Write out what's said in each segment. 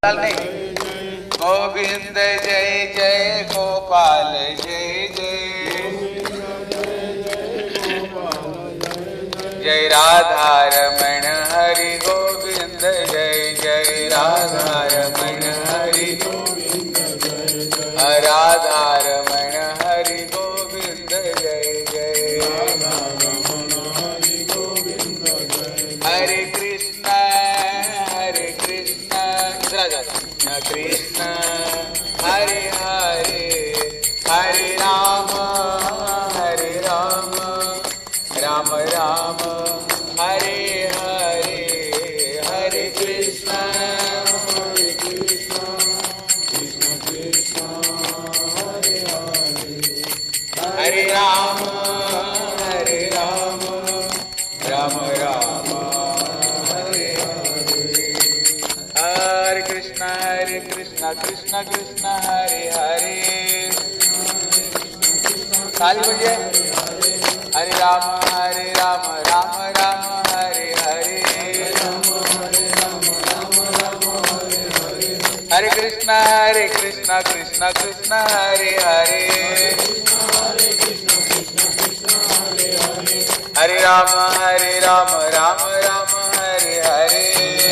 नहीं, गोविंद जय जय गोपाल जय जय, जय राधा रमण हरि गोविंद जय जय राधा रमण हरि राधा रमण हरि गोविंद जय जय, हरे कृष्ण कृष्ण हरे हरे, हरे राम राम राम हरे हरे, हरे कृष्ण कृष्ण कृष्ण हरे हरे, हरे राम राम राम हरे हरे, हरे कृष्ण कृष्ण कृष्ण हरे हरे, ताली बजिए, हरे राम राम राम हरे हरे, हरे कृष्ण कृष्ण कृष्ण हरे हरे, हरे राम राम राम हरे हरे,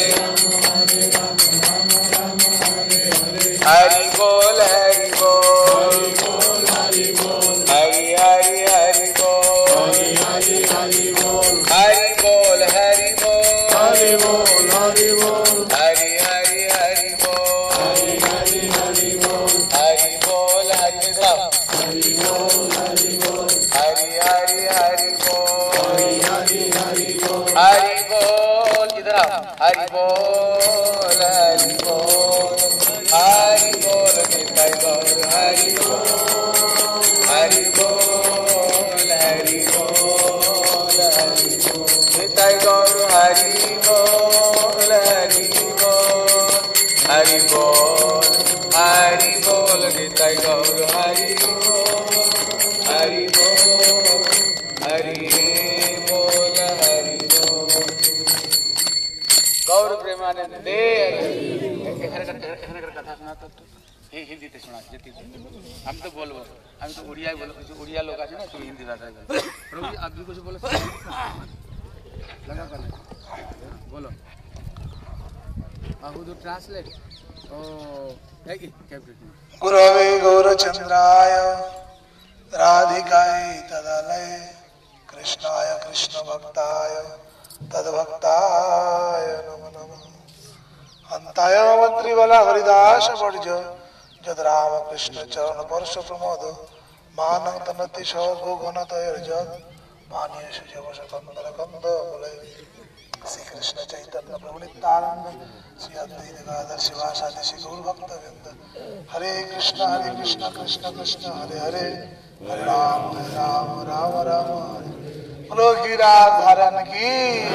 हरि बोल हरि बोल, हरि हरि हरि बोल, हरि बोल हरि बोल, हरि बोल हरि हरि हरि बोल, हरि बोल हरि राम, हरि हरि हरि बोल, हरि बोल इधर हरि बोल हरि बोल, हरि बोल निताई गौर हरि बोल, हरि बोल हरि बोल, हरि बोल निताई गौर हरि बोल, हरि बोल, हरि बोल निताई गौर हरि बोल, हरि बोल, हरि बोल हरि बोल, गौर प्रेमानंदे। कथा सुना तो हिंदीते शोना हम तो बोलो, हम तो उड़िया बोलो, उड़िया लोग आछे ना तो हिंदी भाषा प्रभु जी आप भी कुछ बोलो लगा कर बोलो आहू दो ट्रांसलेट ओ गुरवे गौरचंद्राय राधिकायै तदालय कृष्णाय कृष्ण भक्ताय तद्भक्ताय नमो नमः, हंताय मंत्रिबला हरिदास वर्ज जद राम कृष्ण चरण पर्श प्रमोद मानं तनति सौ घनतयर्जद मान्य सुजव स्वतंत्र कंद मुलय, श्री कृष्ण चैतन्य प्रभु नित्यानंद श्री अद्वैत गदाधर शिवासादि श्री गौर भक्त वृंद, हरे कृष्ण कृष्ण कृष्ण हरे हरे, हरे राम राम राम हरे, बोलो गिरिधारण की।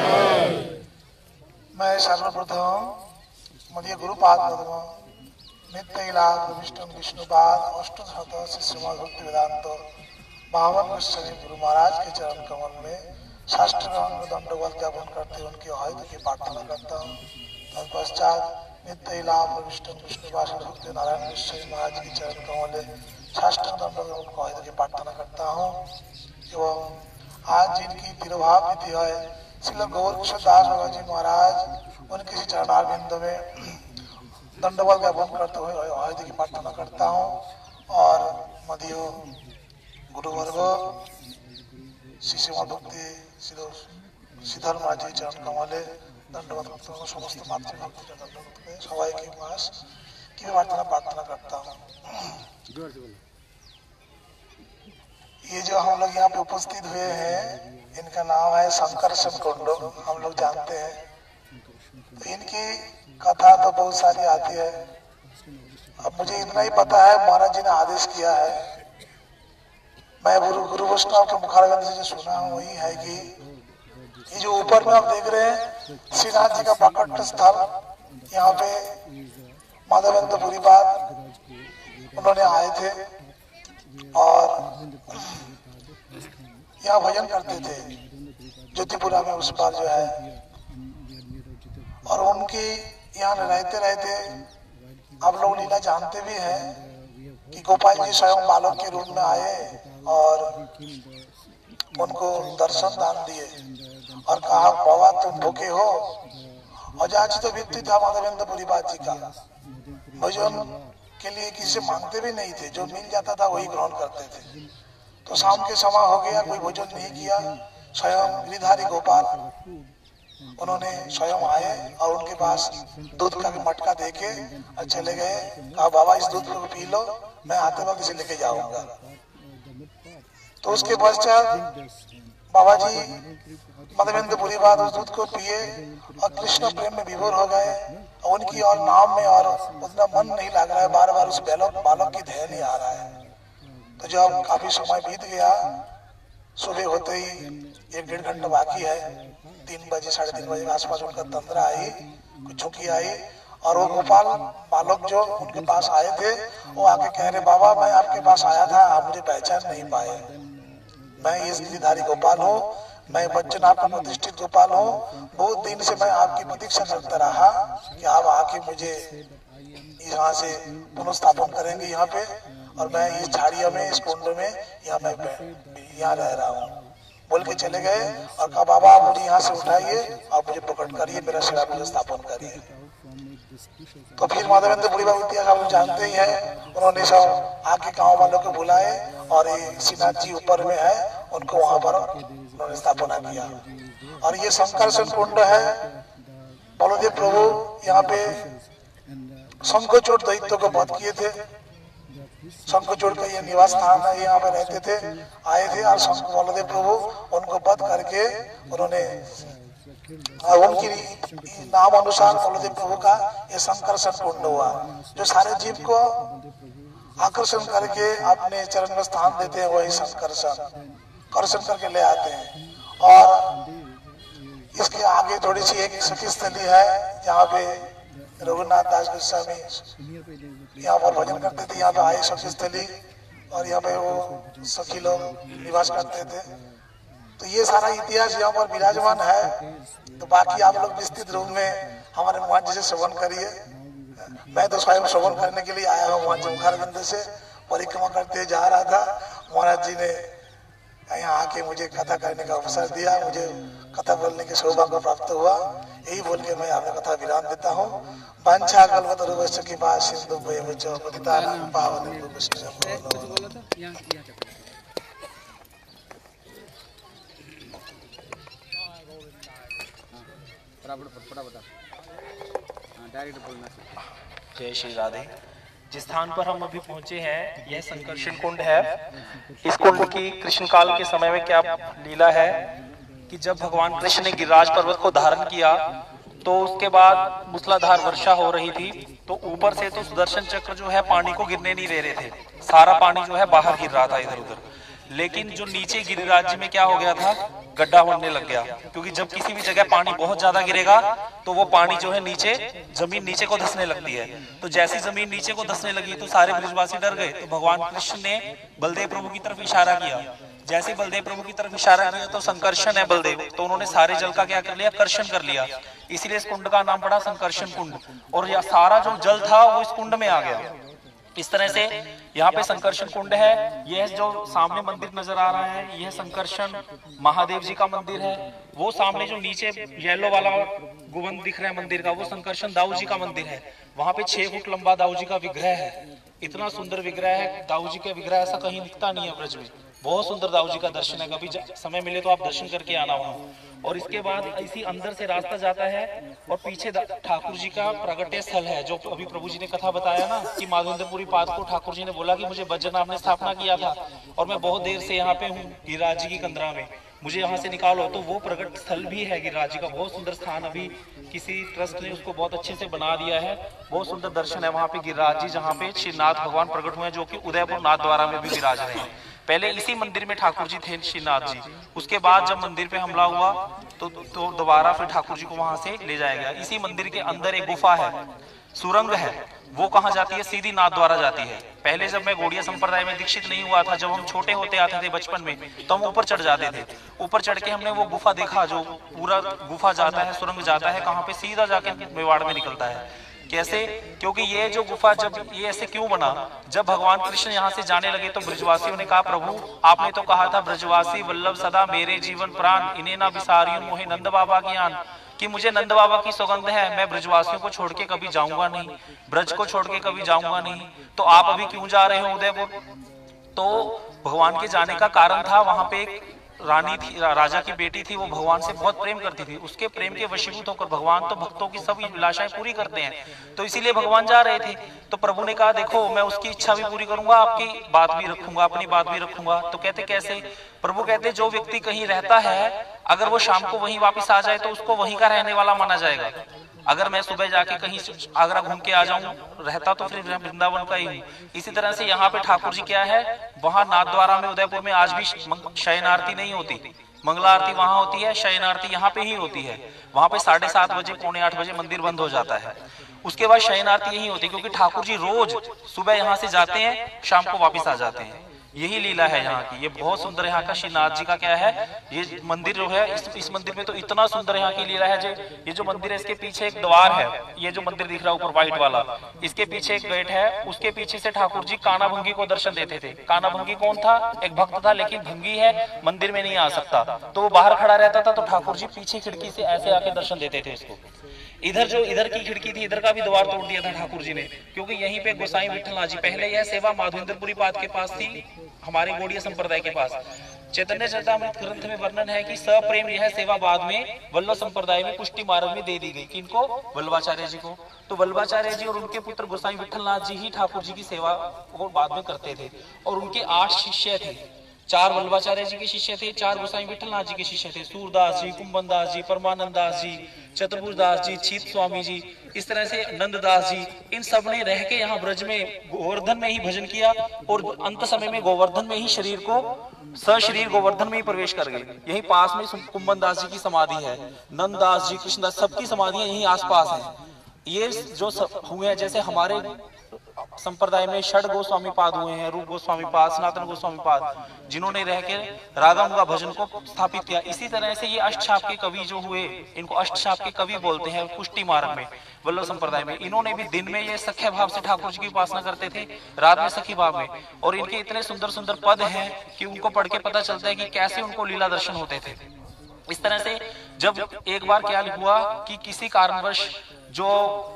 मैं सर्वप्रथम मध्य गुरुपाद पद्म नित्य लाभ विष्णु विष्णुपाद अष्टशत श्रीमद् भक्ति वेदांत बावन गोस्वामी गुरु महाराज के चरण कमल में शास्त्रांग दंडवत ज्ञापन करते उनके आयुध की प्रार्थना करता हूँ। तत्पश्चात नित्य लाभ विष्णु विष्णुपाद भक्ति नारायण गोस्वामी महाराज के चरण कमल में शास्त्रांग दंडवत उनके आयुध की प्रार्थना करता हूँ। एवं आज जिनकी तिरुभाव तिथि है श्रील गौर दास बाबा जी महाराज, उनके चरणारविंद में दंडवत ज्ञापन करते हुए आयुध की प्रार्थना करता हूँ। और मध्य गुरुवर्ग श्रीमद् भक्ति श्रीधर महाराज जी चरण कमले दंडवत समस्त मातृभक्ति दंडवत सबाई के पास की प्रार्थना करता हूँ। ये जो हम लोग यहाँ पे उपस्थित हुए हैं इनका नाम है शंकरशन कुंड, हम लोग जानते हैं। तो इनकी कथा तो बहुत सारी आती है। अब मुझे इतना ही पता है महाराज जी ने आदेश किया है, मैं गुरु वैष्णव के मुखारविंद से जो सुना हूँ वही है कि ये जो ऊपर में आप देख रहे हैं श्रीनाथ जी का प्रकट स्थल, यहाँ पे माधवेंद्रपुरी बाद उन्होंने आए थे और यहाँ भजन करते थे ज्योतिपुरा में उस पार जो है, और उनकी यहाँ रहते रहते आप लोग लीला जानते भी हैं कि गोपाल जी स्वयं बालक के रूप में आए और उनको दर्शन दान दिए और कहा बाबा तुम भूखे हो। और जांच तो व्यक्ति था माधवेंद्रपुरी बात जी का, भोजन के लिए किसी मांगते भी नहीं थे, जो मिल जाता था वही ग्रहण करते थे। तो शाम के समय हो गया, कोई भोजन नहीं किया। स्वयं गिरिधारी गोपाल उन्होंने स्वयं आए और उनके पास दूध का मटका देके और चले गए। कहा बाबा इस दूध को पी लो, मैं आते वक्त इसे लेके जाऊंगा। तो उसके पश्चात बाबा जी माधवेंद्रपुरी बाद उस दूध को पिए और कृष्ण प्रेम में विभोर हो गए। और उनकी और नाम में और उतना मन नहीं लग रहा है, बार बार उस बालक की ध्यान नहीं आ रहा है। तो जब काफी समय बीत गया, सुबह होते ही 1-1.5 घंटा बाकी है, 3 बजे 3:30 बजे के आसपास उनका तंद्रा आई, कुछ झुकी आई और वो गोपाल बालक जो उनके पास आए थे वो आके कह रहे बाबा मैं आपके पास आया था, आप मुझे पहचान नहीं पाए। मैं इस गिरिधारी गोपाल हूँ, मैं बच्चन आपका प्रतिष्ठित गोपाल हूँ। बहुत दिन से मैं आपकी प्रतीक्षा करता रहा कि आप आके मुझे यहाँ से पुनर्स्थापन करेंगे यहाँ पे, और मैं इस झाड़ियों में इस कुंड में यहाँ रह रहा हूँ बोल के चले गए। और कहा बाबा आप मुझे यहाँ से उठाइए, आप मुझे प्रकट करिए, मेरा शिला मुझे स्थापन करिए। तो फिर माधवेंद्रपुरी बाबा इतिहास आप लोग जानते ही हैं, उन्होंने सब आके गाँव वालों को बुलाए और ये श्रीनाथ जी ऊपर में है, उनको वहां पर उन्होंने स्थापना किया। और ये संकर्षण कुंड है। बलदेव प्रभु यहाँ पे शंखचूड़ दैत्य को वध किए थे। शंखचूड़ का ये निवास स्थान है, यहाँ पे रहते थे, आए थे और बलदेव प्रभु उनको वध करके उन्होंने उनकी नाम अनुसार बलदेव प्रभु का ये संकर्षण कुंड हुआ, जो सारे जीव को आकर्षण करके अपने चरण में स्थान देते हैं, वही संकर्षण करके ले आते हैं। और इसके आगे थोड़ी सी एक सखी स्थली है, जहाँ पे रघुनाथ दास गोस्वामी यहाँ पर भजन करते थे। यहाँ पे आए सखी स्थली और यहाँ पे वो सखी लोग निवास करते थे। तो ये सारा इतिहास यहाँ पर विराजमान है। तो बाकी आप लोग विस्तृत रूप में हमारे महाराज जी से श्रवण करिए। मैं तो स्वयं श्रवण करने के लिए आया हूँ, वहाँ मुखारविंद से परिक्रमा करते जा रहा था। महाराज जी ने यहाँ आके मुझे कथा करने का अवसर दिया, मुझे कथा बोलने के सौभाग्य प्राप्त हुआ। यही बोल के मैं आपने कथा विराम देता हूँ। वांछा कल्पतरुभ्यश्च कृपा सिन्धुभ्यो पतितानां पावनेभ्यो वैष्णवेभ्यो। डायरेक्ट बोलना। जय श्री राधे। जिस स्थान पर हम अभी पहुंचे हैं यह संकर्षण कुंड है। इस कुंड की कृष्ण काल के समय में क्या लीला है कि जब भगवान कृष्ण ने गिरिराज पर्वत को धारण किया तो उसके बाद मूसलाधार वर्षा हो रही थी। तो ऊपर से तो सुदर्शन चक्र जो है पानी को गिरने नहीं दे रहे थे, सारा पानी जो है बाहर गिर रहा था इधर उधर। लेकिन जो नीचे गिरिराज में क्या हो गया था, गड्ढा बनने लग गया। क्योंकि जब किसी भी जगह पानी बहुत ज्यादा गिरेगा तो वो पानी जो है नीचे जमीन नीचे को धंसने लगती है। तो जैसी जमीन नीचे को धंसने लगी तो सारे ब्रजवासी डर गए। तो भगवान कृष्ण ने बलदेव प्रभु की तरफ इशारा किया। जैसे बलदेव प्रभु की तरफ इशारा किया तो संकर्षण है बलदेव, तो उन्होंने सारे जल का क्या कर लिया, कर्षण कर लिया। इसीलिए इस कुंड का नाम पड़ा संकर्षण कुंड। और यह सारा जो जल था वो इस कुंड में आ गया। इस तरह से यहाँ पे संकर्षण कुंड है। यह जो सामने मंदिर नजर आ रहा है यह संकर्षण महादेव जी का मंदिर है। वो सामने जो नीचे येलो वाला गुंबद दिख रहा है मंदिर का, वो संकर्षण दाऊ जी का मंदिर है। वहां पे 6 फुट लंबा दाऊ जी का विग्रह है। इतना सुंदर विग्रह है, दाऊ जी का विग्रह ऐसा कहीं दिखता नहीं है ब्रज में। बहुत सुंदर दाऊ जी का दर्शन है, कभी समय मिले तो आप दर्शन करके आना वहां। और इसके बाद इसी अंदर से रास्ता जाता है और पीछे ठाकुर जी का प्रगट्य स्थल है। जो अभी प्रभु जी ने कथा बताया ना कि माधवेंद्रपुरी पाद को ठाकुर जी ने बोला कि मुझे बज्रनाभ ने स्थापना किया था और मैं बहुत देर से यहाँ पे हूँ गिरिराज जी की कंदरा में, मुझे यहाँ से निकालो। तो वो प्रगट स्थल भी है गिरिराज जी का, बहुत सुंदर स्थान। अभी किसी ट्रस्ट ने उसको बहुत अच्छे से बना दिया है, बहुत सुंदर दर्शन है वहाँ पे गिरिराज जी, जहाँ पे श्री नाथ भगवान प्रकट हुए, जो कि उदयपुर नाथ द्वारा में भी विराज रहे हैं। पहले इसी मंदिर में ठाकुर जी थे श्रीनाथ जी। उसके बाद जब मंदिर पे हमला हुआ तो दोबारा फिर ठाकुर जी को वहां से ले जाया गया। इसी मंदिर के अंदर एक गुफा है, सुरंग है। वो कहाँ जाती है, सीधी नाथ द्वारा जाती है। पहले जब मैं गौड़िया संप्रदाय में दीक्षित नहीं हुआ था, जब हम छोटे होते आते थे बचपन में, तो हम ऊपर चढ़ जाते थे। ऊपर चढ़ के हमने वो गुफा देखा, जो पूरा गुफा जाता है, सुरंग जाता है, कहाँ पे सीधा जाके मेवाड़ में निकलता है। कैसे? क्योंकि ये जो गुफा जब ये ऐसे क्यों बना, जब भगवान कृष्ण यहाँ से जाने लगे तो ब्रजवासियों ने कहा प्रभु आपने तो कहा था ब्रजवासी वल्लभ सदा मेरे जीवन प्राण, इन्हें ना विसारियो मोहे नंद बाबा की आन, कि मुझे नंद बाबा की सौगंध है मैं ब्रजवासियों को छोड़ के कभी जाऊंगा नहीं, ब्रज को छोड़ के कभी जाऊंगा नहीं, तो आप अभी क्यों जा रहे हो उदयपुर? तो भगवान के जाने का कारण था, वहां पे एक रानी थी, राजा की बेटी थी, वो भगवान से बहुत प्रेम करती थी, उसके प्रेम के वशीभूत होकर भगवान तो भक्तों की सब अभिलाषाएं पूरी करते हैं, तो इसीलिए भगवान जा रहे थे। तो प्रभु ने कहा देखो मैं उसकी इच्छा भी पूरी करूंगा, आपकी बात भी रखूंगा, अपनी बात भी रखूंगा। तो कहते कैसे? प्रभु कहते जो व्यक्ति कहीं रहता है अगर वो शाम को वहीं वापस आ जाए तो उसको वहीं का रहने वाला माना जाएगा। अगर मैं सुबह जाके कहीं आगरा घूम के आ जाऊं रहता तो फिर मैं वृंदावन का ही हूँ। इसी तरह से यहाँ पे ठाकुर जी क्या है, वहां नाथद्वारा में उदयपुर में आज भी शयन आरती नहीं होती, मंगला आरती वहां होती है, शयन आरती यहाँ पे ही होती है। वहां पे 7:30 बजे 7:45 बजे मंदिर बंद हो जाता है, उसके बाद शयन आरती यही होती है, क्योंकि ठाकुर जी रोज सुबह यहाँ से जाते हैं शाम को वापिस आ जाते हैं। यही लीला है यहाँ की। ये बहुत सुंदर यहाँ का श्रीनाथ जी का क्या है, ये मंदिर जो है इस मंदिर में तो इतना सुंदर यहाँ की लीला है। ये जो मंदिर है इसके पीछे एक द्वार है, ये जो मंदिर दिख रहा है ऊपर व्हाइट वाला, इसके पीछे एक गेट है, उसके पीछे से ठाकुर जी काना भंगी को दर्शन देते थे। काना भंगी कौन था? एक भक्त था, लेकिन भंगी है मंदिर में नहीं आ सकता, तो वो बाहर खड़ा रहता था, तो ठाकुर जी पीछे खिड़की से ऐसे आके दर्शन देते थे इसको। इधर की खिड़की थी, इधर का भी द्वार तोड़ दिया था ठाकुर जी ने, क्योंकि यहीं पे गोसाई विठलनाथ जी, पहले यह सेवा माधवेंद्रपुरी पाद के पास थी, हमारे गौड़िया संप्रदाय के पास। चैतन्य चरितामृत ग्रंथ में वर्णन है कि सप्रेम यह सेवा बाद में वल्लभ संप्रदाय में पुष्टि मार्ग में दे दी गई। किनको? वल्लभाचार्य जी को। तो वल्लभाचार्य जी और उनके पुत्र गोसाई विठलनाथ जी ही ठाकुर जी की सेवा को बाद में करते थे, और उनके 8 शिष्य थे। 4 वल्लभाचार्य जी के शिष्य थे, 4 गोसाई विठलनाथ जी के शिष्य थे, सूरदास जी, कुंभनदास जी, परमानंद दास जी, चतुर्भुजदास जी, छीत स्वामी जी, इस तरह से नंददास जी, इन सब ने रह के यहाँ ब्रज में गोवर्धन में ही भजन किया, और अंत समय में गोवर्धन में ही शरीर को सशरीर गोवर्धन में ही प्रवेश कर गए। यही पास में कुंभनदास जी की समाधि है, नंददास जी, कृष्णदास, सबकी समाधियां यही आसपास हैं। ये जो हुए हैं, जैसे हमारे संप्रदाय में षड गोस्वामी पाद हुए हैं, रूप गोस्वामी पाद, सनातन गोस्वामी पाद, जिन्होंने रह के रागम का भजन को स्थापित किया। इसी तरह से ये अष्टछाप के कवि जो हुए, इनको अष्टछाप के कवि बोलते हैं पुष्टि मार्ग में, वल्लभ संप्रदाय में। इन्होंने भी दिन में ये सख्य भाव से ठाकुर जी की उपासना करते थे, रात में सखी भाव में, और इनके इतने सुंदर सुंदर पद हैं कि उनको पढ़ के पता चलता है कि कैसे उनको लीला दर्शन होते थे। इस तरह से जब एक बार क्या हुआ कि किसी कारणवश जो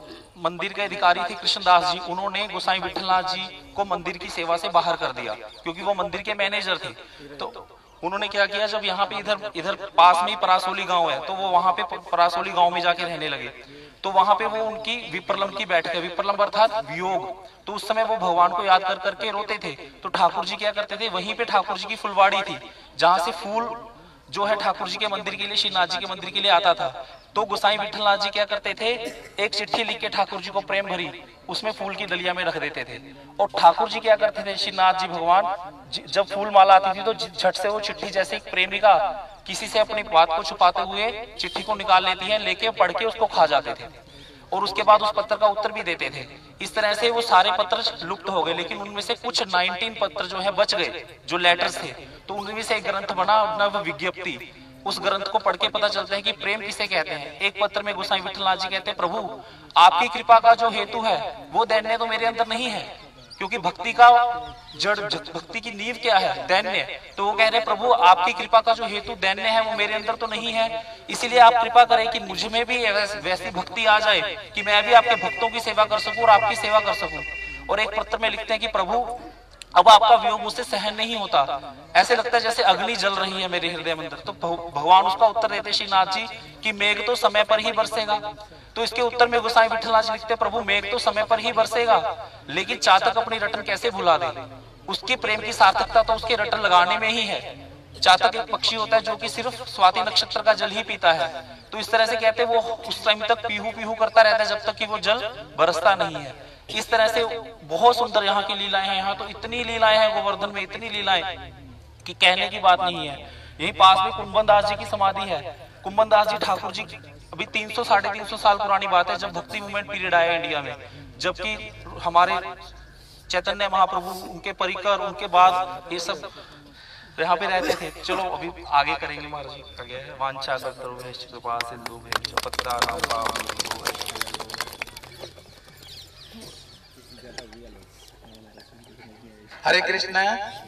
मंदिर के अधिकारी थे कृष्णदास जी, उन्होंने गोसाई विठलनाथ जी को मंदिर की सेवा से बाहर कर दिया, क्योंकि वो मंदिर के मैनेजर थे। तो उन्होंने क्या किया, जब यहाँ पे इधर पास में ही परासोली गांव है, तो वो वहां पे परासोली गांव में जाके रहने लगे। तो वहां पे वो उनकी विप्रलंब की बैठक है, विप्रलंब अर्थात वियोग, तो उस समय वो भगवान को याद कर करके रोते थे। तो ठाकुर जी क्या करते थे, वहीं पे ठाकुर जी की फुलवाड़ी थी, जहां से फूल जो है ठाकुर जी के मंदिर के लिए, श्रीनाथ जी के मंदिर के लिए आता था। तो गोसाई विठलनाथ जी क्या करते थे, एक चिट्ठी लिख के ठाकुर जी को प्रेम भरी उसमें फूल की डलिया में रख देते थे। और ठाकुर जी क्या करते थे, श्रीनाथ जी भगवान जब फूल माला आती थी तो झट से वो चिट्ठी, जैसे एक प्रेमिका किसी से अपनी बात को छुपाते हुए चिट्ठी को निकाल लेती है, लेके पढ़ के उसको खा जाते थे, और उसके बाद उस पत्र का उत्तर भी देते थे। इस तरह से वो सारे पत्र लुप्त हो गए, लेकिन उनमें से कुछ 19 पत्र जो है बच गए, जो लेटर्स थे। तो उनमें से एक ग्रंथ बना नव विज्ञप्ति। उस ग्रंथ को पढ़ के पता चलता है कि प्रेम किसे कहते हैं। एक पत्र में गोसाई विठलनाथ जी कहते हैं, प्रभु आपकी कृपा का जो हेतु है वो दैन्य तो मेरे अंदर नहीं है, क्योंकि भक्ति का जड़, भक्ति की नींव क्या है, दैन्य। तो वो कह रहे प्रभु आपकी कृपा का जो हेतु दैन्य है वो मेरे अंदर तो नहीं है, इसीलिए आप कृपा करें कि मुझ में भी वैसी भक्ति आ जाए कि मैं भी आपके भक्तों की सेवा कर सकूं और आपकी सेवा कर सकूं। और एक पत्र में लिखते हैं कि प्रभु अब आपका वियोग मुझसे सहन नहीं होता, ऐसे लगता है जैसे अग्नि जल रही है मेरे हृदय में अंदर। तो भगवान उसका उत्तर देते श्रीनाथ जी कि मेघ तो समय पर ही बरसेगा। तो इसके उत्तर में गोसाई विठलनाथ जी लिखते प्रभु मेघ तो समय पर ही बरसेगा, लेकिन चातक अपनी रटन कैसे भुला दे। उसकी प्रेम की सार्थकता तो उसके रटन लगाने में ही है। चातक एक पक्षी होता है जो कि सिर्फ स्वाति नक्षत्र का जल ही पीता है। तो इस तरह से कहते वो उस टाइम तक पीहू पीहू करता रहता है जब तक कि वो जल बरसता नहीं है। इस तरह से बहुत सुंदर यहाँ की लीलाएं हैं। यहाँ तो इतनी लीलाएं हैं गोवर्धन में, इतनी लीलाएं कि कहने की बात नहीं है। यही पास में कुंभनदास जी की समाधि है। कुंभनदास जी ठाकुर जी अभी 300 साढ़े 300 साल पुरानी बात है, जब भक्ति मूवमेंट पीरियड आया इंडिया में, जबकि हमारे चैतन्य महाप्रभु उनके परिकर उनके बाद ये सब यहाँ पे रहते थे। चलो अभी आगे करेंगे महाराज जी का गया है वांछा हरे कृष्णा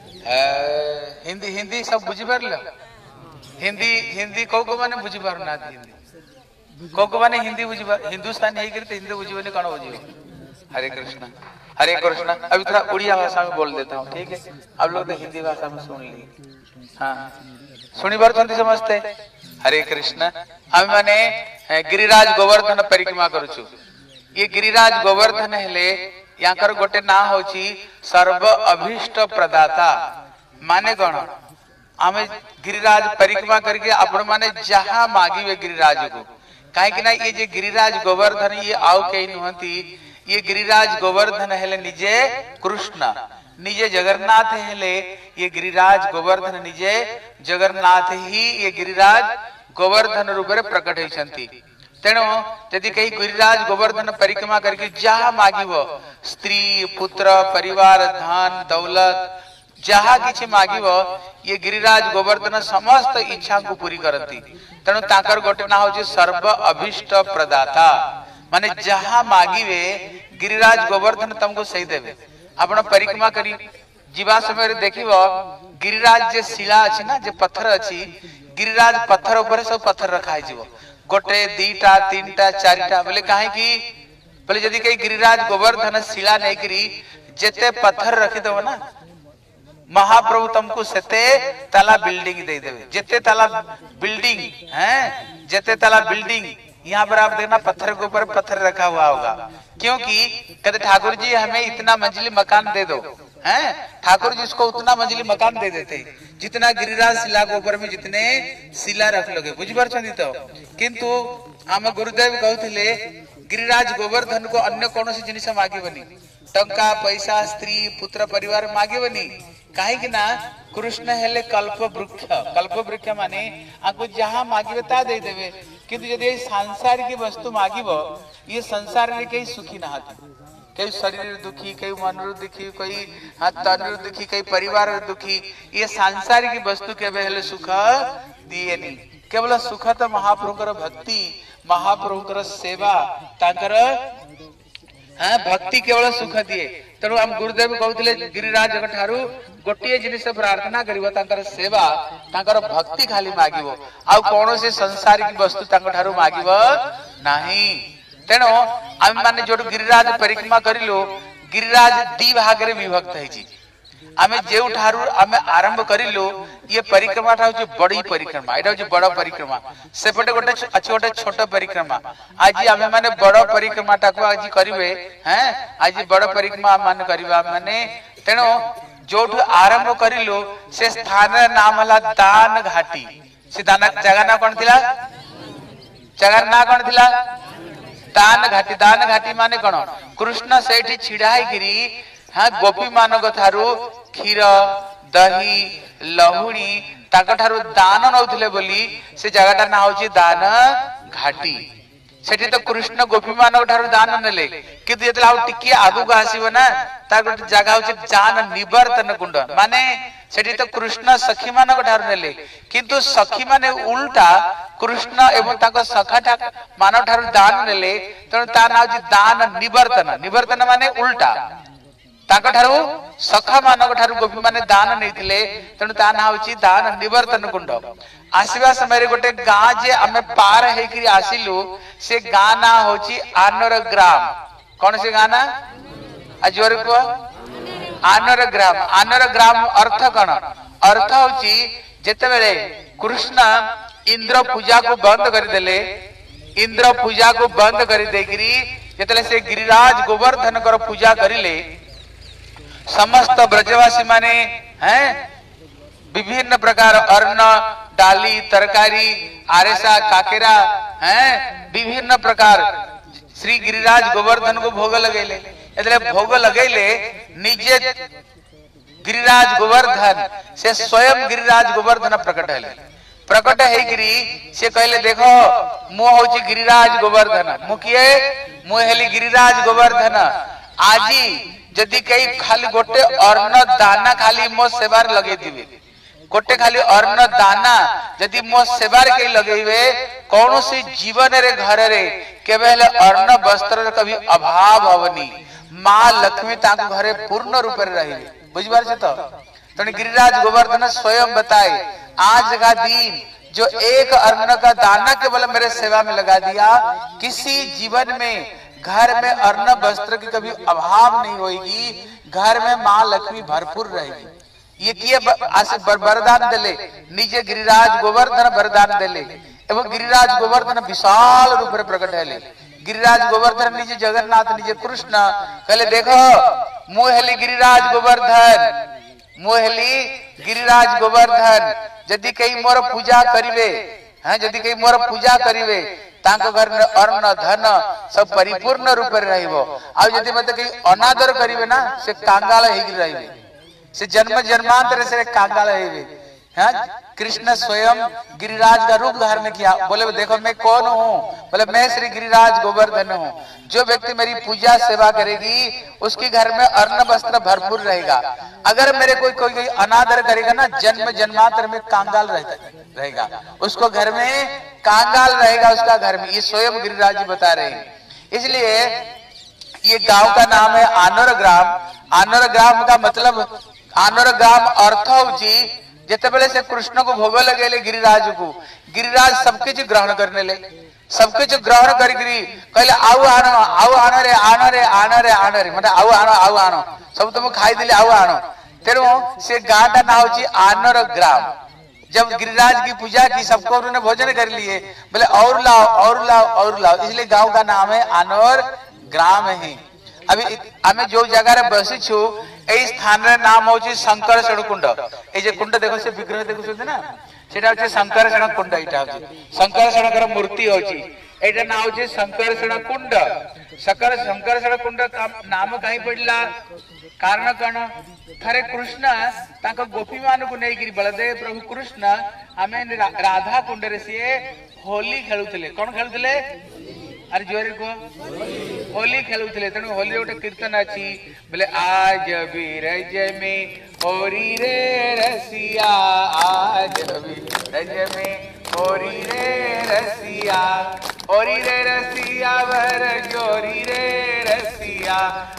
हिंदी हिंदी सब बुझी पारल हिंदी हिंदी कौ को माने बुझी पार ना हिंदी कौ को माने हिंदी बुझी पार हिंदुस्तानी है करते हिंदी बुझी कौन बुझी हरे कृष्णा हरे कृष्णा। अभी थोड़ा उड़िया भाषा में बोल देता हूँ ठीक है आप लोग तो हिंदी भाषा में सुन ली हाँ सुनी बार समझते हरे कृष्णा हम माने गिरिराज गोवर्धन परिक्रमा करूछु ये गिरिराज गोवर्धन हेले याकर गोटे ना होची सर्व अभीष्ट प्रदाता माने कौन आम गिरिराज परिक्रमा करके आपण माने जहां मागिवे गिरिराज को कहीं ना ये जे गिरिराज गोवर्धन ये आउ कहीं नुहंती ये गिरिराज गोवर्धन हेले निजे कृष्ण निजे जगन्नाथ हेले ये गिरिराज गोवर्धन निजे जगन्नाथ ही ये गिरिराज गोवर्धन रूप में प्रकट होती तेणु यदि कहीं गिरिराज गोवर्धन परिक्रमा करके जहाँ मागिव स्त्री पुत्र परिवार धन दौलत जहाँ किछि मागिव ये गिरिराज गोवर्धन समस्त इच्छा को पूरी करती तेणु ताकर गोटे ना होची सर्व अभीष्ट प्रदाता माने जहाँ मागिवे गिरिराज गोवर्धन तुमको सही देवे आपण परिक्रमा करी जीवा समय देखिबो गिरिराज जे शिला अछि ना जे पत्थर अछि गिरिराज पत्थर ऊपर सब पत्थर रखा है गोटे दीटा तीनटा चारिटा बोले कहीं की बोले यदि कहीं गिरिराज गोवर्धन शिला नहीं करी जेते पत्थर रखी दो ना महाप्रभु तुमको सेते ताला बिल्डिंग दे देवे जेते ताला बिल्डिंग हैं जेते ताला बिल्डिंग यहाँ पर आप देखना पत्थर के ऊपर पत्थर रखा हुआ होगा क्योंकि कहते ठाकुर जी हमें इतना मंजिली मकान दे दो हैं ठाकुर जी उसको उतना मंजिली मकान दे देते जितना गिरिराज शिला के ऊपर में जितने शिला रख लोगे बुझी तो किंतु आम गुरुदेव कहते गिरिराज गोवर्धन को अन्य कौन सी जिनिस मागिबनी टंका पैसा स्त्री पुत्र परिवार मागिबनी कहीं ना कृष्ण हेले कल्प वृक्ष माने आपको जहाँ मागिबे ता दे देवे किंतु यदि सांसारिक वस्तु मागिब ये संसार में कहीं सुखी ना हाथ कई शरीर दुखी कई मन दुखी कई तन दुखी कई परिवार दुखी ये सांसारिक वस्तु के हेले सुख दिए नहीं केवल सुख तो महाप्रभुकर भक्ति महाप्रभुकर सेवा ताकर हाँ भक्ति केवल सुख दिए तेणु आम गुरुदेव कहते गिरिराज ठारू गोटे जिनिस प्रार्थना करिवो तांकर सेवा तांकर भक्ति खाली मागिवो आ कौन से संसारिक वस्तु तांकर ठारू मागिवो नाही तेणु आम माने जो गिरिराज परिक्रमा करिलो गिरिराज दी भाग रे विभक्त है आमे जेउ ठारू आमे आरंभ करिलो ये परिक्रमा ठाऊ जो बड़ी परिक्रमा एटा जो बड़ परिक्रमा सेपटे गोटे अच्छी गोटे छोट परिक्रमा आज आमे माने बड़ परिक्रमा टाको आज करिवे हैं आज बड़ परिक्रमा माने करबा माने तेणु जोठु आरंभ करिलो से स्थान नाम हला दान घाटी से दान जगह ना कोन थिला जगह ना कोन थिला दान घाटी माने कोन कृष्ण सेठी छिड़ाई गिरी हाँ गोपी मानक थारू क्षीर दही लहुणी ताका ठारू दान नौथिले बोली से जगहटा ना होची दान घाटी सेठी तो कृष्ण गोपी मानक ठारू दान नेले किंतु जेतला आउ टिकी आगु को आसीबो ना ता गोटे जगह होची दान निवर्तन कुंड माने सेठी तो कृष्ण सखी मानक ठारू नेले किंतु सखी माने उल्टा कृष्ण एवं ताको सखा मानक ठारू दान नेले तेणु ता ना होची दान निवर्तन माने उल्टा ताको ठारू सखा मानक ठारू गोपी माने दान नैथिले तेणु ता ना होची दान निवर्तन कुंड आसीबा समय गोटे गाँ जे आमे पार हेकरी आसिलु से गाँ ना होची आनर ग्राम कौन से गाँ ना अजोर को आनर ग्राम अर्थ कौन अर्थ होची जेते बेले कृष्ण इंद्र पूजा को बंद कर देले इंद्र पूजा को बंद कर देकरी जेतले से गिरिराज गोवर्धन कर पूजा करिले समस्त ब्रजवासी माने हैं विभिन्न प्रकार अन्न डाली तरकारी आरेसा काकेरा हैं विभिन्न प्रकार श्री गिरिराज गोवर्धन को भोग लगेले एतले भोग लगेले निजे गिरिराज गोवर्धन से स्वयं गिरिराज गोवर्धन प्रकट है गिरी से कहले देखो मु होची गिरिराज गोवर्धन मु किए मु हेली गिरिराज गोवर्धन आजी जदि कई खाली गोटे अन्न दाना खाली मो सेवार लगे दिवे गोटे खाली अन्न दाना जदि मो सेवार कई लगेबे कौन सी जीवन रे घर रे केवल अन्न वस्त्र कभी अभाव हवनी माँ लक्ष्मी ताको घरे पूर्ण रूप से रही बुझिपार तो तेणु गिरिराज गोवर्धन स्वयं बताए आज का दिन जो एक अन्न का दाना केवल मेरे सेवा में लगा दिया, किसी जीवन में घर में अन्न वस्त्र की कभी अभाव नहीं होगी, घर में माँ लक्ष्मी भरपूर रहेगी। ये किए वरदान दिले निजे गिरिराज गोवर्धन वरदान दिले एवं गिरिराज गोवर्धन विशाल रूप में प्रकट है। गिरिराज गोवर्धन निजे जगन्नाथ निजे कृष्ण कहले देखो मुहेली गिरिराज गोवर्धन मुहेली गिरिराज गोवर्धन यदि कहीं मोर पूजा करिवे हैं यदि कहीं मोर पूजा करिवे तांको घर में अन्न धन सब परिपूर्ण रूप में रहिबो आ यदि मते कहीं अनादर करिवे ना से कांगाल हेगी रहिबे से जन्म जन्मांतर से कांगाल हेबे। हाँ कृष्ण स्वयं गिरिराज का रूप धारण किया। बोले देखो मैं कौन हूँ? बोले मैं श्री गिरिराज गोवर्धन हूँ। जो व्यक्ति मेरी पूजा सेवा करेगी उसके घर में अन्न वस्त्र भरपूर रहेगा। अगर मेरे कोई अनादर करेगा ना जन्म जन्मांतर में कांगाल रहेगा, उसको घर में कांगाल रहेगा उसका घर में। ये स्वयं गिरिराज जी बता रहे हैं। इसलिए ये गांव का नाम है आनर ग्राम। आनर ग्राम का मतलब आनर ग्राम अर्थ होची जितेबले से कृष्ण को भोग लगे गिरिराज को गिरिराज सबकिछ ग्रहण करने ले सबकिछ ग्रहण करी कहले आउ आनो रे आनो रे आनो रे आनो रे मतलब आउ आनो सब तुम खाई दिले आउ आनो। तेणु से गांव का नाम होची आनर ग्राम। जब गिरिराज की पूजा की सबको उन्होंने भोजन कर लिए बोले और लाओ और लाओ और लाओ, इसलिए गांव का नाम है आनर ग्राम है। अभी आमे जो जगह रे बसी छु ए स्थान रे नाम होची शंकरषण कुंड। ए जे कुंड देखो से विग्रह देखो छथि ना सेटा होची शंकरषण कुंड। एटा होची शंकरषण कर मूर्ति होची एटा नाम होची शंकरषण कुंड। शंकरषण कुंड का नाम काई पड़ला कारण कण थरे कृष्ण ताको गोपी मान को नै गिरी बलदेव प्रभु कृष्ण आमे राधा कुंड रे से होली खेलुतले। कोन खेलुतले? अरे जोरे को होली खेलुतले। तेणु होली गोटे कीर्तन अच्छी बोले आज बीरज में होरी रे रसिया आज बीरज में होरी रे रसिया होरी रे रसिया वर जोरी रे रसिया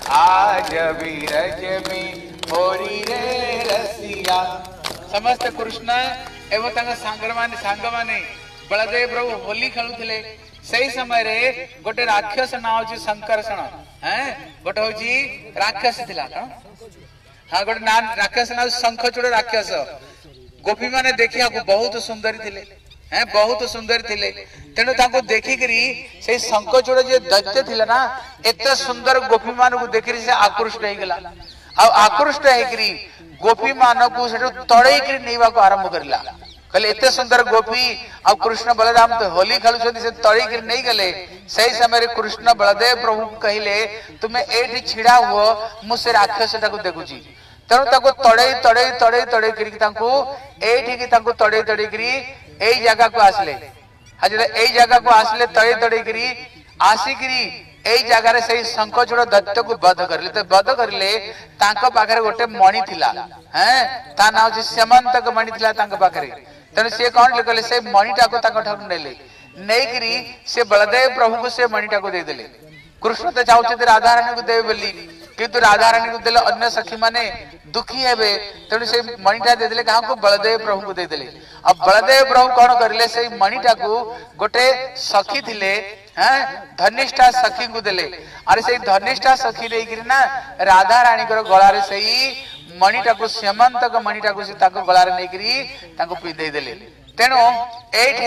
आज बीरज में होरी रे रसिया। समस्त कृष्ण एवं सांग माने बलदेव प्रभु होली खेलुतले। सही समय रे गोटे राक्षस नाम होची शंकरषण हैं गोटे होची राक्षस थिला न हां गोटे नाम राक्षस नाम शंखचूड़ राक्षस। गोपी माने देखिया को बहुत सुंदर थिले हैं बहुत सुंदर थिले। तेणु ताको देखि करी से शंखचूड़ जे दैत्य थिला ना एते सुंदर गोपी मान को देखि से आकृष्ट हे गेला। आ आकृष्ट हे करी गोपी मान को सेटो तड़े करी नेबा को आरंभ करला। कहले एते सुंदर गोपी अब कृष्ण बलराम तो होली खेलुछथि से तड़ी कर नहीं गले। सही समय कृष्ण बलदेव प्रभु कहले तुमे एठी छिड़ा हुओ मु से राक्षस ताको देखुची। तेणु ताको तड़े तड़े तड़े तड़े करी ताको एठी की ताको तड़े तड़े करी एई जगह को आसले। आज एई जगह को आसले तड़े तड़े करी आसी करी एई जगह रे सही शंखचूड़ दैत्य को वध करले। तो वध करले तांको पाखरे गोटे मणि थिला हैं ता नाम जे श्यामंतक मणि थिला तांको पाखरे। तेणु से कौन कहले से मणिटा को ताको ठाकुर नेले नेकरी से बलदेव प्रभु को से मणिटा को दे देले। कृष्ण तो चाहते राधा रानी को देवे बोली किंतु राधा रानी को देले अन्य सखी माने दुखी हेबे। तेणु से मणिटा दे देले कहा को बलदेव प्रभु को दे देले। अब बलदेव प्रभु कौन करले से मणिटा को गोटे सखी थिले हैं धनिष्ठा सखी को देले। अरे से धनिष्ठा सखी लेकिन ना राधा रानी को गला रे सही मणिटा को श्यामंतक मणिटा को से ताको गला रे नै करी ताको पिंधै देले। तेणु एठे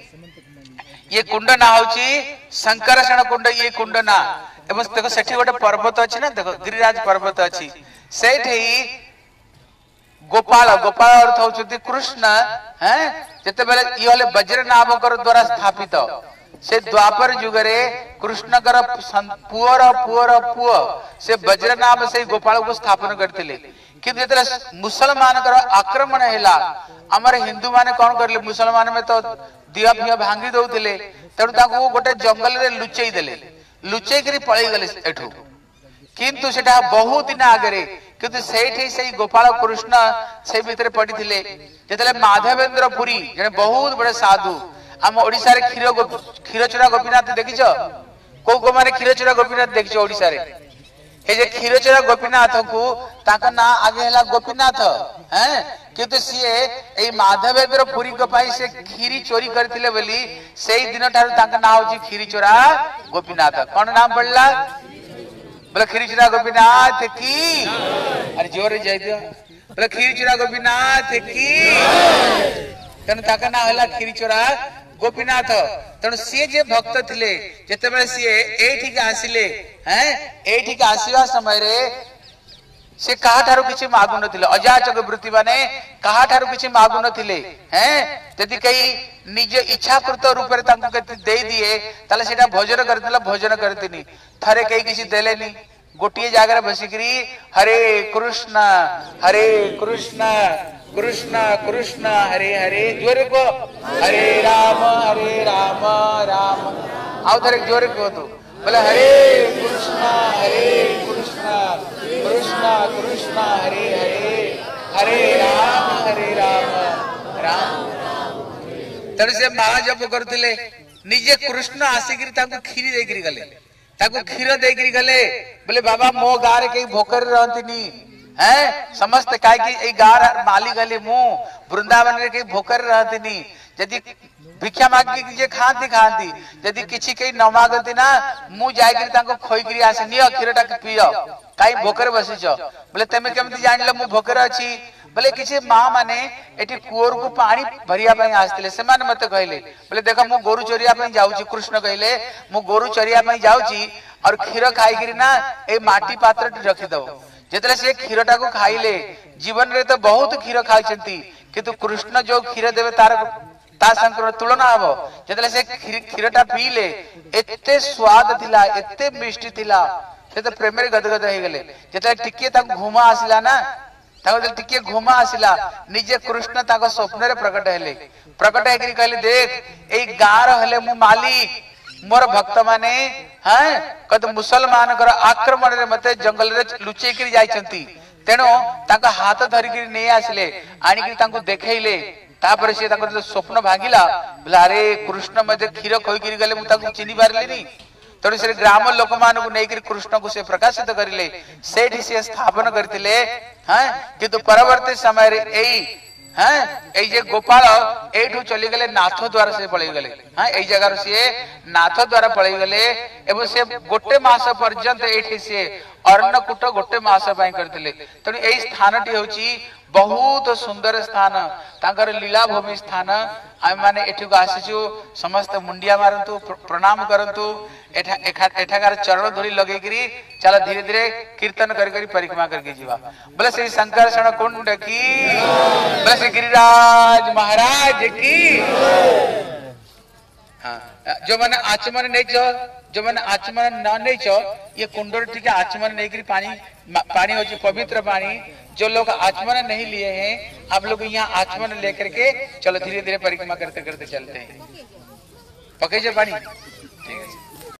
ये कुंड ना होची शंकरषण कुंड। ये कुंड ना एवं देखो सेठी गोटे पर्वत अछि ना देखो गिरिराज पर्वत अछि सेठी गोपाल गोपाल अर्थ होचि कृष्ण हैं जते बेले ई होले वज्र नामकर द्वारा स्थापित से द्वापर युग रे कृष्ण कर पुअर पुअर पुअ से वज्र नाम से गोपाल को स्थापन करथिले। किंतु जतले मुसलमान कर आक्रमण हैला हमर हिंदू माने कोन करले मुसलमान में तो दिया फिया भांगी दउथिले। तेणु ताको गोटे जंगल रे लुचेई देले लुचेई करी पळै गेले एठू। किंतु सेटा बहुत दिन आगे किंतु सेठी सेई गोपाल कृष्ण से भीतर पड़िथिले। जतले माधवेंद्र पुरी जने बहुत बड़े साधु आम ओडिसा रे क्षीरचोरा गोपीनाथ देखिछ को माने क्षीरचोरा गोपीनाथ देखिछ ओडिसा रे ये जे क्षीरचोरा गोपीनाथ को ताका ना आगे हला गोपीनाथ हैं किंतु सीए ए माधवेंद्र पुरी को पाई से खीरी चोरी करथिले बोली सेई दिन ठारू ताका ना होची क्षीरचोरा गोपीनाथ कोन नाम पड़ला बोले क्षीरचोरा गोपीनाथ की अरे जोर जाय दियो बोले क्षीरचोरा गोपीनाथ की तन ताका ना हला क्षीरचोरा गोपीनाथ तेणु सी जे भक्त थिले जेतेबेले सी एठी के आसिले हैं एठी के आसीवा समय रे से कहा ठारू किछि मागु नथिले अजाचक वृत्ति माने कहा ठारू किछि मागु नथिले हैं यदि कई निज इच्छाकृत रूप रे तांको कति दे दिए ताले सेटा भोजन करथिला भोजन करथिनी थारे कई किछि देलेनी गोटिए जागा रे बसिकरी हरे कृष्ण कृष्ण कृष्ण हरे हरे जोरे को हरे राम राम आओ थरे जोरे को तो बोले हरे कृष्ण कृष्ण कृष्ण हरे हरे राम राम तेणु से महाजप करथिले निजे कृष्ण आसिकरी ताको खीरी देकरी गले ताको खीर देकरी गले बोले बाबा मो गारे कई भोकर रहंतिनी हैं समस्त काय की ए गार माली गले मु वृंदावन रे कई भोकर रहंतिनी यदि भिक्षा मागी जे खांती यदि किछि कई न मागती ना मु जाय करी ताको खोई करी आसे नियो खीरटा पियो काई भोकर बसिचो बोले तमे केमति जानिलो मु भोकर अछि बोले किछि मां माने एटी कुओर को पानी भरिया पई आस्तिले से माने मते कहले बोले देखो मु गोरु चोरिया पई जाउची कृष्ण कहले मु गोरु चोरिया पई जाउची और खीर खाई करी ना ए माटी पात्र रखि दो जेतले से खीरटा को खाइले जीवन रे तो बहुत खीर खाइछंती किंतु कृष्ण जो खीर देवे तार ता संकर तुलना हबो जेतले से खीरटा पीले एते स्वाद थिला एते मिष्टी थिला से तो प्रेम रे गदगद हे गेले जेतले टिके ताको घुमा आसिला ना ताको टिके घुमा आसिला निजे कृष्ण ताको स्वप्न रे प्रकट हे करी कहले देख ए गार हले मु मालिक मोर भक्त माने हैं कद मुसलमान कर आक्रमण रे मते जंगल रे लुचै करी जाइछंती तेनो ताका हाथ धरि करी नै आसिले आनी करी ताको देखैले तापर से ताको स्वप्न भागिला बोला अरे कृष्ण मते खीर खोई करी गले मु ताको चिनी पारलेनी तेणु से ग्राम लोक मान को नै करी कृष्ण को से प्रकाशित करिले सेठी से स्थापन करथिले हैं किंतु परवर्ती समय रे एई हैं ए जे गोपाल एठू चली गले नाथ द्वार से पळै गले हां ए जगह से नाथ द्वार पळै गले एवं से गोटे मास पर्यंत एठी से अर्णकूट गोटे मास पई करथिले तणी एई स्थानटी होची बहुत सुंदर स्थान ताकर लीला भूमि स्थान आम माने एठी को आसीछु समस्त मुंडिया मारंतु प्रणाम करंतु एठाकार चरण धूरी लगे करी चला धीरे धीरे कीर्तन कर करी परिक्रमा करके जीवा बोले श्री शंकरषण कुंड की बोले श्री गिरिराज महाराज की हाँ जो मैंने आचमन नहीं चो जो मैंने आचमन न नहीं चो ये कुंडर ठीक है आचमन नहीं करी पानी हो पवित्र पानी जो लोग आचमन नहीं लिए हैं आप लोग यहाँ आचमन लेकर के चलो धीरे धीरे परिक्रमा करते करते चलते हैं पके जो पानी